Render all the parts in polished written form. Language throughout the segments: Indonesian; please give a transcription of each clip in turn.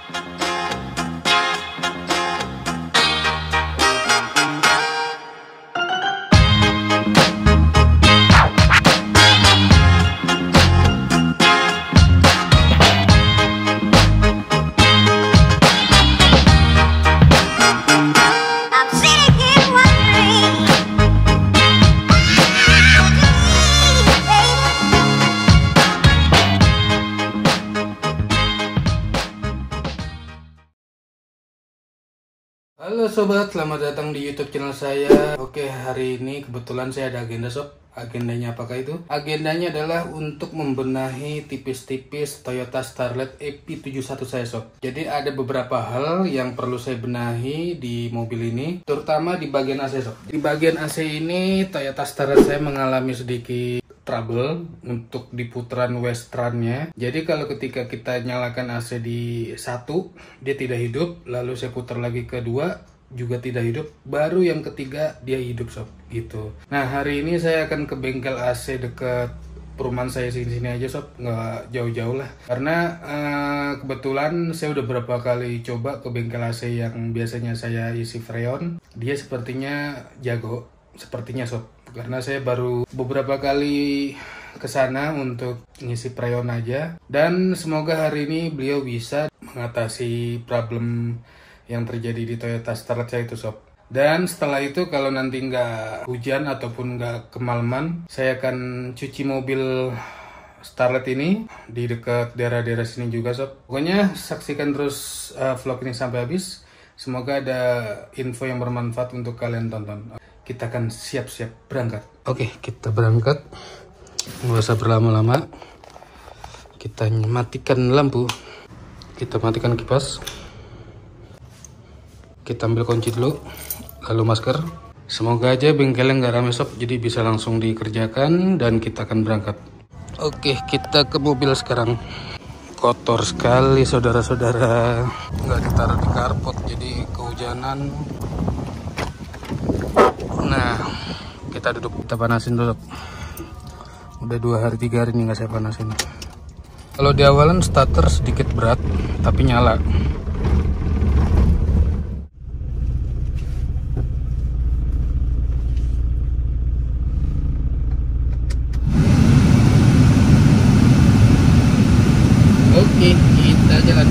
Halo sobat, selamat datang di YouTube channel saya. Oke, hari ini kebetulan saya ada agenda sob. Agendanya apakah itu? Agendanya adalah untuk membenahi tipis-tipis Toyota Starlet EP71 saya sob. Jadi ada beberapa hal yang perlu saya benahi di mobil ini, terutama di bagian AC sob. Di bagian AC ini Toyota Starlet saya mengalami sedikit trouble untuk di putaran westernnya. Jadi kalau ketika kita nyalakan AC di satu, dia tidak hidup, lalu saya putar lagi ke dua, juga tidak hidup, baru yang ketiga dia hidup sob, gitu. Nah hari ini saya akan ke bengkel AC dekat perumahan saya sini aja sob, nggak jauh-jauh lah. Karena kebetulan saya udah berapa kali coba ke bengkel AC yang biasanya saya isi freon, dia sepertinya jago, sepertinya sob. Karena saya baru beberapa kali ke sana untuk ngisi freon aja, dan semoga hari ini beliau bisa mengatasi problem yang terjadi di Toyota Starlet saya itu sob. Dan setelah itu kalau nanti nggak hujan ataupun nggak kemalaman, saya akan cuci mobil Starlet ini di dekat daerah-daerah sini juga sob. Pokoknya saksikan terus vlog ini sampai habis. Semoga ada info yang bermanfaat untuk kalian tonton. Kita akan siap-siap berangkat. Oke, kita berangkat. Nggak usah berlama-lama. Kita matikan lampu. Kita matikan kipas. Kita ambil kunci dulu, lalu masker. Semoga aja bengkelnya nggak rame sob, jadi bisa langsung dikerjakan dan kita akan berangkat. Oke, kita ke mobil sekarang. Kotor sekali saudara-saudara, nggak ditaruh di karpot jadi kehujanan. Nah, kita duduk, kita panasin dulu. Udah 2 hari 3 hari nih nggak saya panasin. Kalau di awalan starter sedikit berat, tapi nyala. Oke, kita jalan.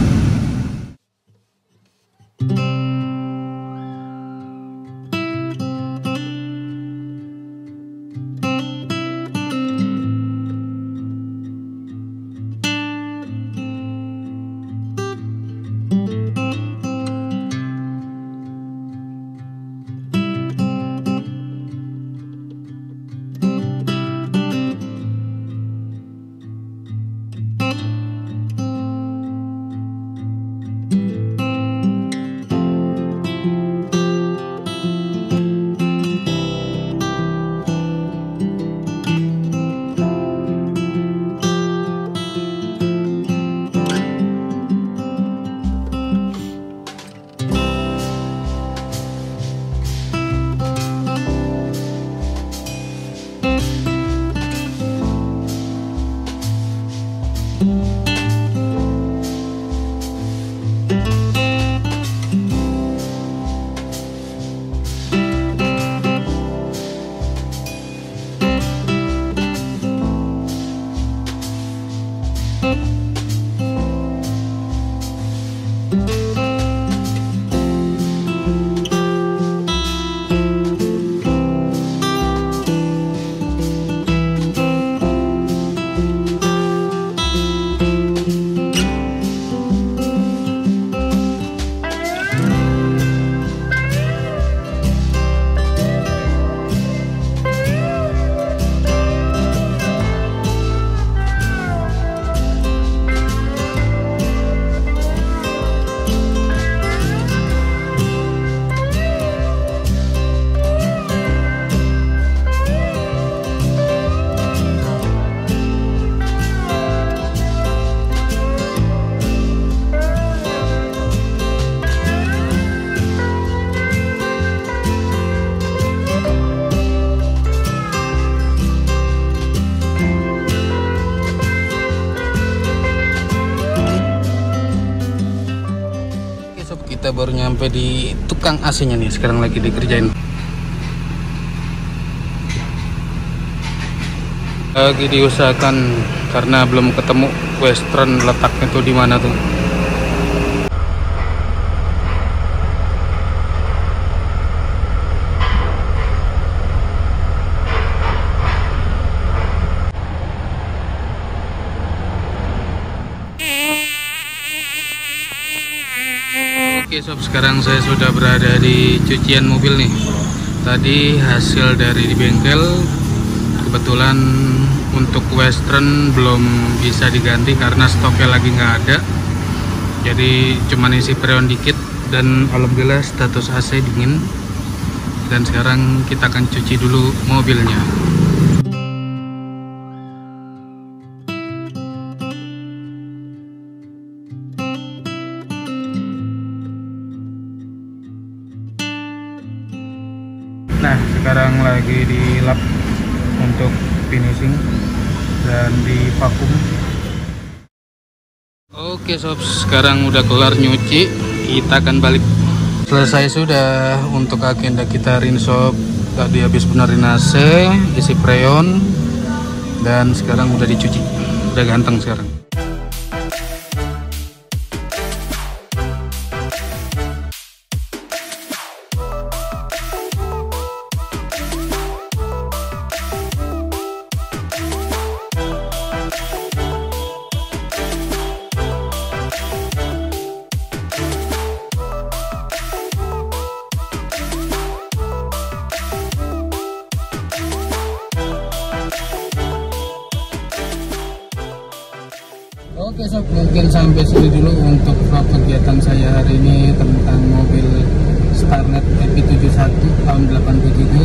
kita baru nyampe di tukang AC-nya nih, sekarang lagi dikerjain. Lagi diusahakan karena belum ketemu Western letaknya tuh di mana tuh. Oke sob, sekarang saya sudah berada di cucian mobil nih. Tadi hasil dari di bengkel, kebetulan untuk Western belum bisa diganti karena stoknya lagi nggak ada. Jadi cuma isi freon dikit dan alhamdulillah status AC dingin. Dan sekarang kita akan cuci dulu mobilnya. Nah, sekarang lagi di lap untuk finishing dan di vakum. Oke sob, sekarang udah kelar nyuci, kita akan balik. Selesai sudah untuk agenda kita hari ini sob. Tadi habis benerin AC, isi freon, dan sekarang udah dicuci. Udah ganteng sekarang. Oke sob, mungkin sampai sini dulu untuk vlog kegiatan saya hari ini tentang mobil Starlet EP71 tahun 87.